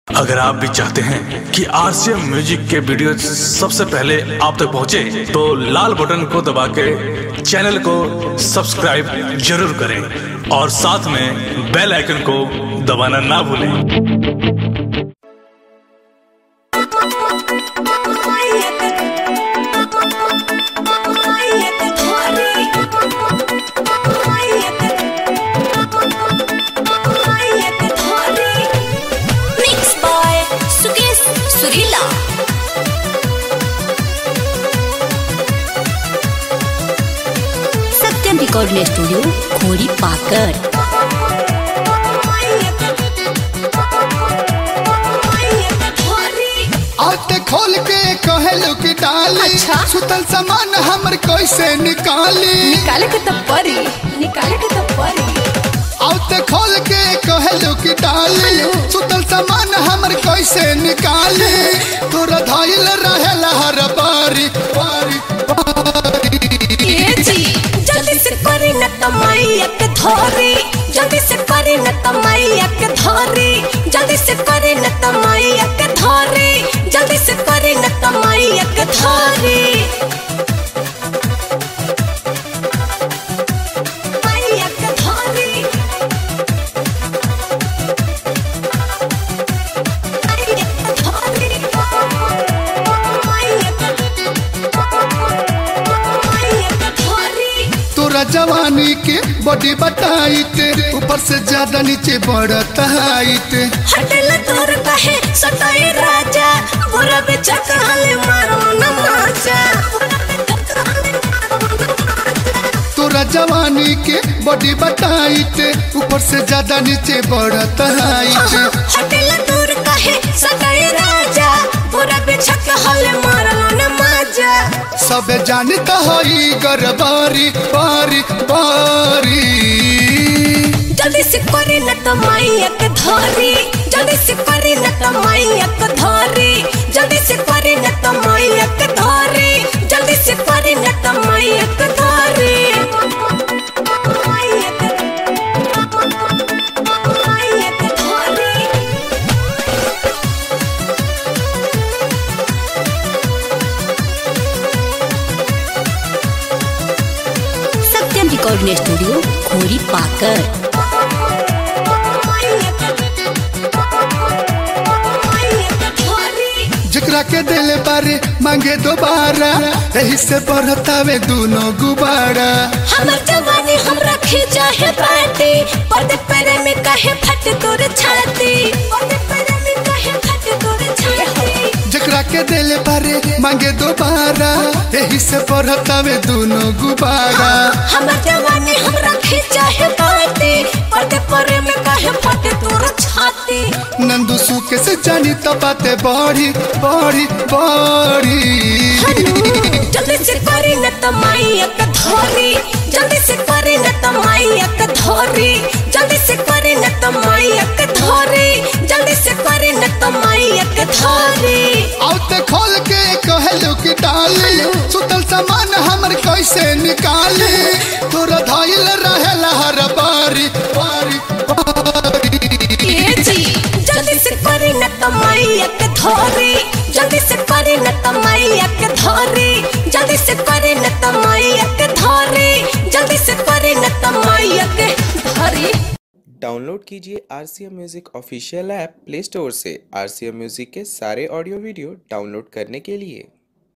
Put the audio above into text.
अगर आप भी चाहते हैं कि आरसीएम म्यूजिक के वीडियो सबसे पहले आप तक पहुंचे, तो लाल बटन को दबा के चैनल को सब्सक्राइब जरूर करें और साथ में बेल आइकन को दबाना ना भूलें। सत्यम रिकॉर्डिंग स्टूडियो खोरी पाकर। आते खोल के कहलो कि डाली, अच्छा? सुतल सामान हमर कैसे निकाली, निकाले के तब परी, निकाले के तब परी। आते खोल के कहलो कि डाली, सुतल सामान हमर कैसे निकाली, तोरा धाइल रहेला हर बारी बारी बारी। ये जी जल्दी से करी न तमैया के धोरी, जल्दी से करी न तमैया के धोरी, जल्दी से करी न तमैया के धोरी, जल्दी से करी न तमैया के धोरी। तोरा जवानी के बॉडी बताइते, ऊपर से ज्यादा नीचे बढ़ता हाइट। हटल तोर कहे सताई राजा, बुरा बेचा कहले मारो न माचा। तोरा जवानी के बॉडी बताइते, ऊपर से ज्यादा नीचे बढ़ता हाइट। हटल तोर कहे सताई राजा, बुरा बेचा कहले मारो न माचा। सब जानता होई गरबारी बारी बारी। जल्दी से करी न तमैया के धोरी, जल्दी से करी न तमैया के धोरी, जल्दी से करी न तमैया के धोरी, जल्दी से करी न तमैया के धोरी। सत्यम रिकॉर्डिंग स्टूडियो खोरी पाकर। जकरा के दिल बारे मांगे दोबारा, यही से बढ़तावे दोनों गुबारा। हमर जवानी हम रखे चाहे बाटी, पर्दे पैरे में कहे फट तोर छाती, पर्दे पैरे में कहे फट तोर छाती। जकरा के दिल बारे मांगे दोबारा, यही से बढ़तावे दोनों गुबारा। हमर जवानी हम रखे चाहे बाटी, पर्दे पैरे में कहे फट तोर छाती। नंदू सूखे से जानी तो बातें बड़ी बड़ी बड़ी। जल्दी से करी न तमैया के धोरी, जल्दी से करी न तमैया के धोरी, जल्दी से करी न तमैया के धोरी, जल्दी से करी न तमैया के धोरी। आते खोल के कहलो कि डाली, सुतल सामान हमर कैसे निकाली, तोरा धाइल रहेला हर बारी बारी बारी। ये जी जल्दी से करी न तमैया के धोरी, जल्दी से करी न तमैया के धोरी, जल्दी से करी न तमैया के धोरी, जल्दी से करी न तमैया के धोरी। डाउनलोड कीजिए RCM music official app play store से। आरसीएम म्यूजिक के सारे ऑडियो वीडियो डाउनलोड करने के लिए